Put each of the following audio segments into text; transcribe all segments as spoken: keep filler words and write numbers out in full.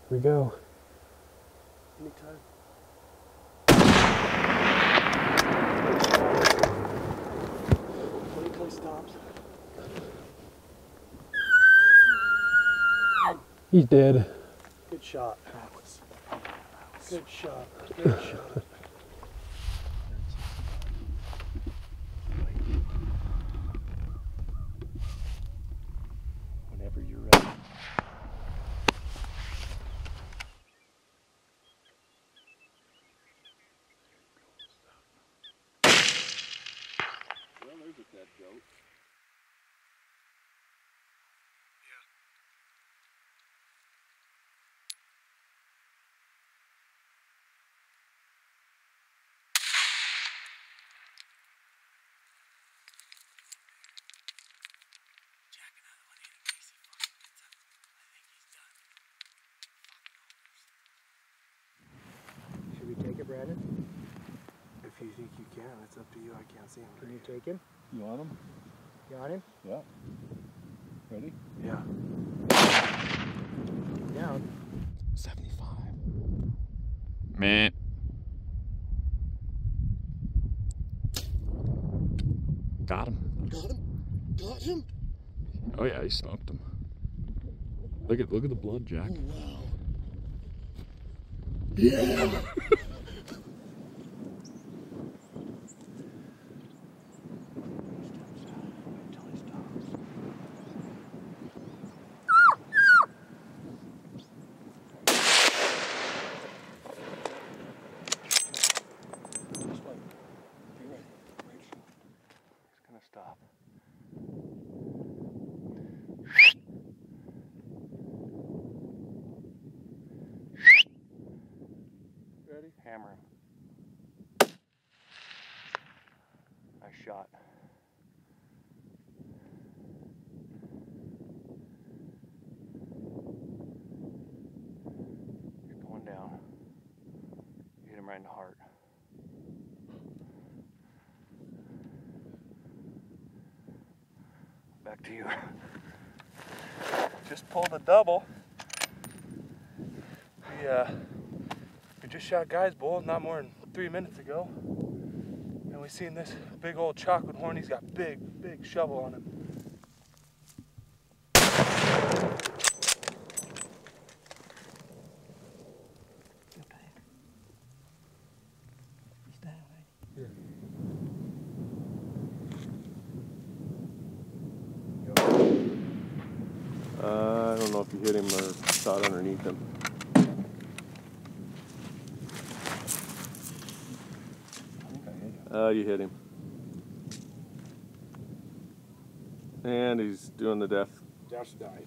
we go. Anytime. Wait till he stops. He's dead. Good shot. That was, good shot. Good shot. Whenever you're ready. Well, there's a dead goat. Should we take it, Brandon? If you think you can, it's up to you. I can't see him. Can you take him? You want him? You on him? Yeah. Ready? Yeah. Down. seventy-five. Man. Got him. Got him? Got him? Oh yeah, he smoked him. Look at look at the blood, Jack. Oh, wow. Yeah. Stop. Ready? Hammer him. Nice shot. He's going down. You hit him right in the heart. Back to you. Just pulled a double. We, uh, we just shot Guy's bull not more than three minutes ago. And we seen this big old chocolate horn. He's got big, big shovel on him. He's down, right? Yeah. Uh, I don't know if you hit him or shot underneath him. I think I hit him. Uh, you hit him. And he's doing the death. Josh died.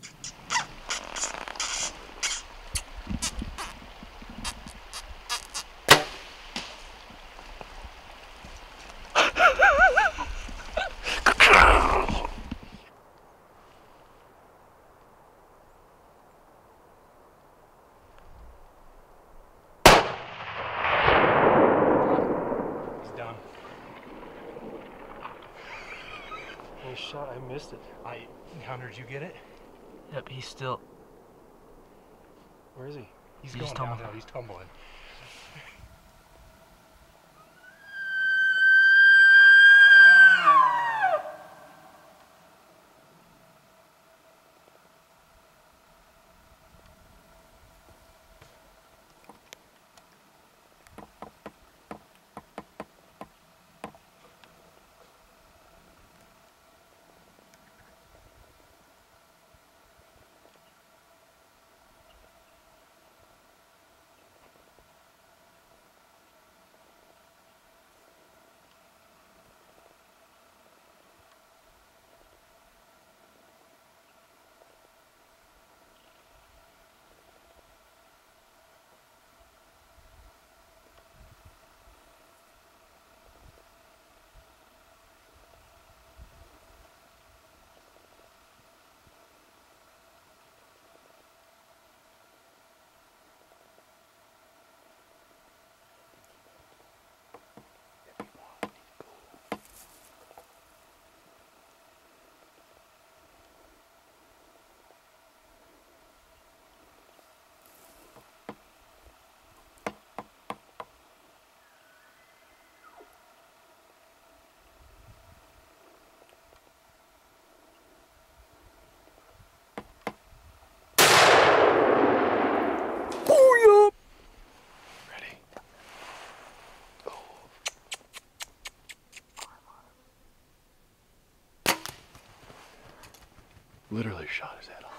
Nice shot. I missed it. I, Hunter, did you get it? Yep, he's still. Where is he? He's, He's going tumbling. downhill. He's tumbling. Literally shot his head off.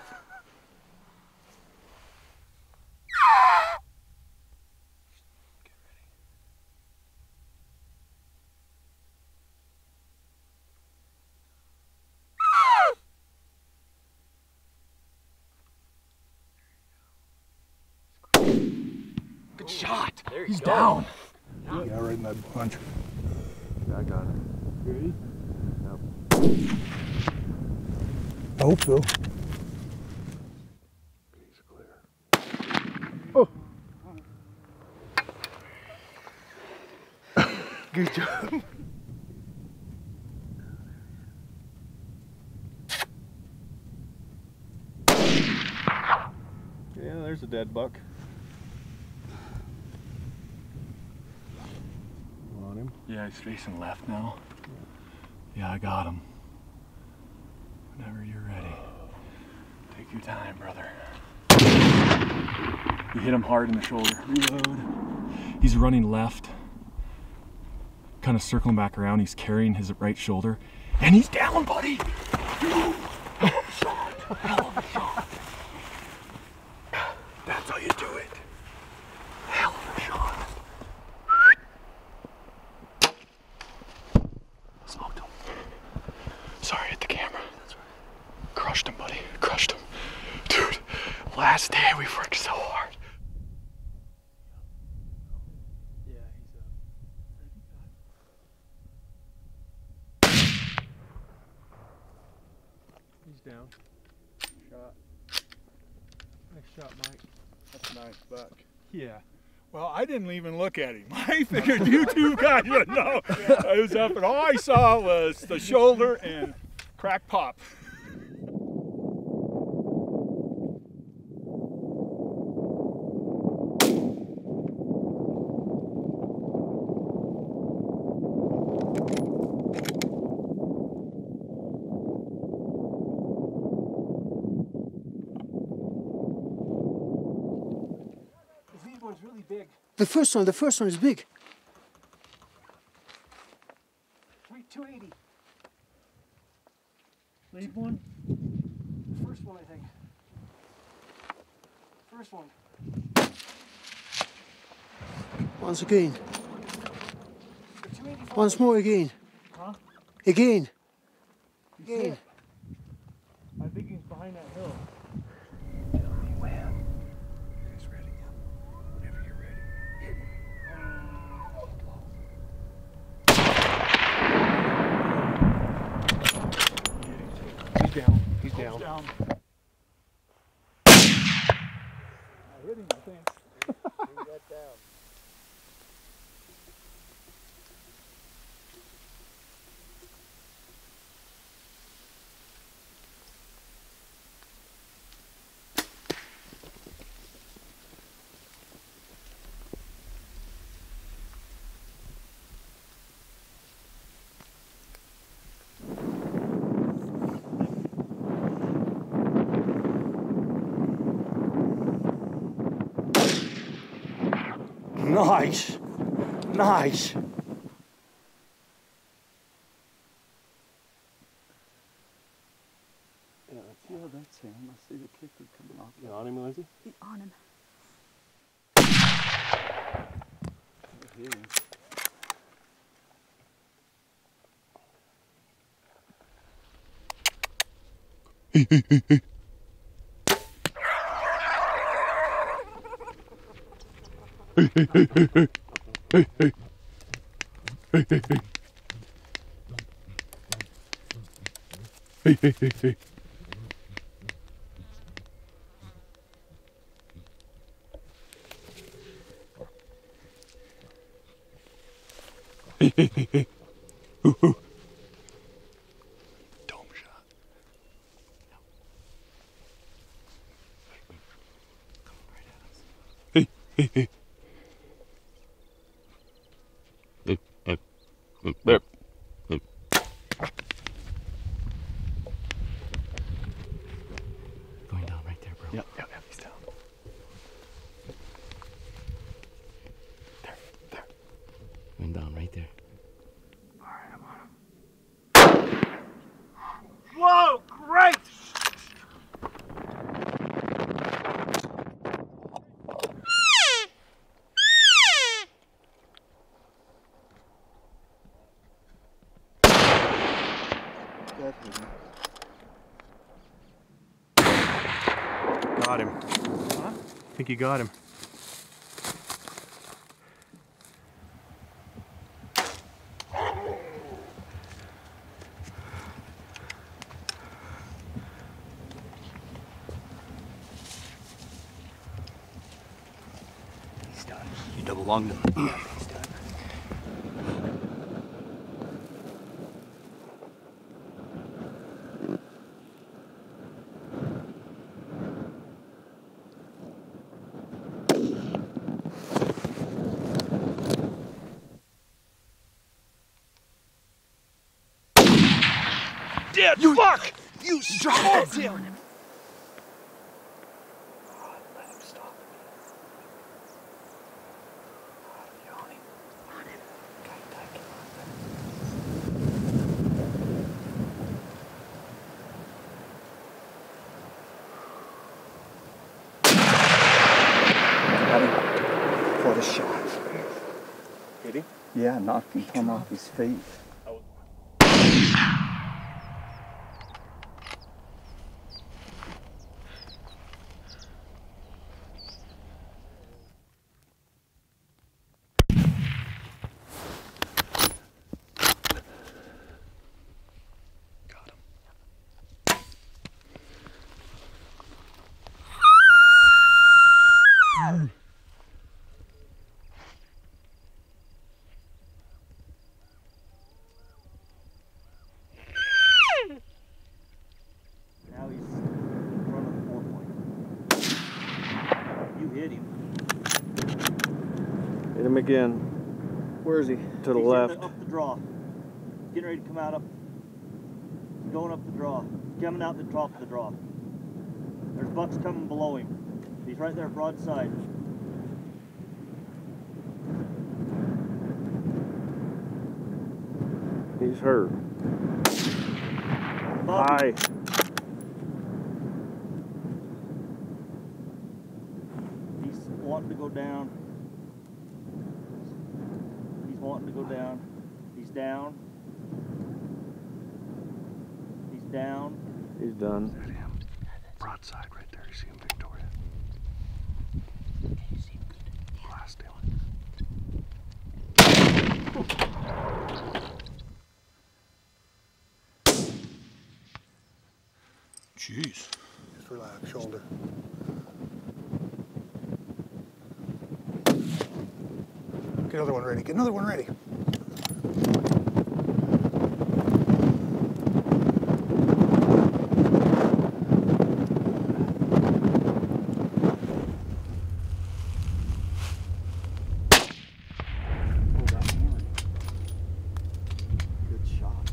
Good shot. There He's go. down. Yeah, right in that bunch. Yeah, I got it. Ready? Yep. I hope so. He's clear. Oh. Good job. Yeah, there's a dead buck. On him? Yeah, he's facing left now. Yeah, I got him. Whenever you're ready. Take your time, brother. You hit him hard in the shoulder. Reload. He's running left. Kind of circling back around. He's carrying his right shoulder. And he's down, buddy! Hell of a shot! Hell of a shot! That's how you do it. Hell of a shot. Smoked him. Sorry, hit the camera. That's right. Crushed him, buddy. Crushed him. Dude, last day we worked so hard. Yeah, he's a He's down. Shot. Nice shot, Mike. That's a nice buck. Yeah. Well, I didn't even look at him. I figured you two guys would know. I was up and all I saw was the shoulder and crack pop. really big. The first one, the first one is big. two eighty. Lead one? The first one, I think. First one. Once again. Once more again. Huh? Again. You Again. I think he's behind that hill. Tell me when. He's ready. Whenever you're ready. He's down. He's down. down. I hit him, I think. He got down. Nice. Nice. Yeah, let's see how that's him. I see the kicker coming off. You on him, Lindsay? He's on him. Hey, hey, hey, hey. Hey, hey, hey, hey, hey, hey, hey, hey, hey, hey, hey, hey, hey, hey. Hey, hey, hey, hey. Ooh, ooh. Dome shot. Hey, hey, hey. There. Going down right there, bro. Yep, yep, yep, he's down. There, there. Going down right there. Whoa, great! Good. Got him. Huh? I think you got him. He's done. You double lunged him. Yeah, he's done. Dead! You fuck! You drop him! Let him stop. Johnny, on him. Got him. What a shot. Hit him? Yeah, knocked him plumb off his feet. Now he's in front of the four point. You hit him. Hit him again. Where is he? To the He's in left. The, up the draw. Getting ready to come out up. He's going up the draw. Coming out the top of the draw. There's bucks coming below him. He's right there broadside. He's hurt. Above him. High. He's wanting to go down. He's wanting to go down. He's down. He's down. He's done. Hit him. Broadside right there. You see him, Victoria? Glass down. Jeez. Just relax, shoulder. Get another one ready. Get another one ready. Good shot.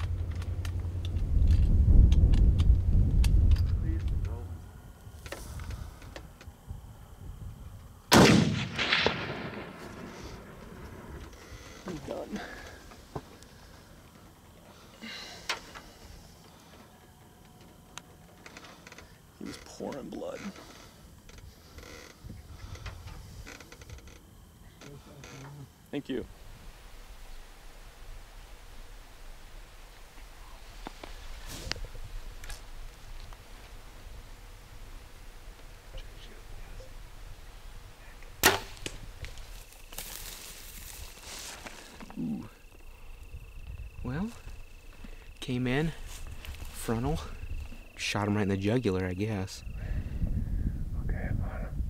He's done. He was pouring blood. Thank you. Ooh. Well, came in, frontal, shot him right in the jugular, I guess. Okay, I'm on him.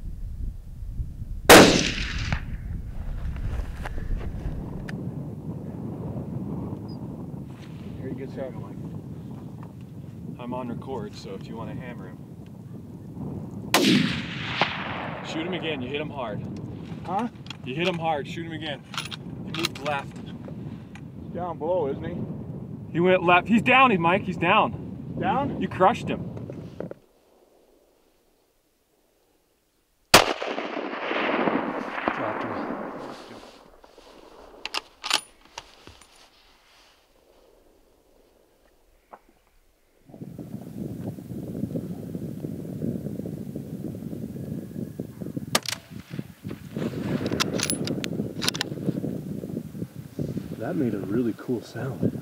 Here, you get shot, Mike. I'm on record, so if you want to hammer him. Shoot him again, you hit him hard. Huh? You hit him hard, shoot him again. He moved left. He's down below, isn't he? He went left. He's down, he Mike, he's down. Down? You crushed him. Dropped him. That made a really cool sound.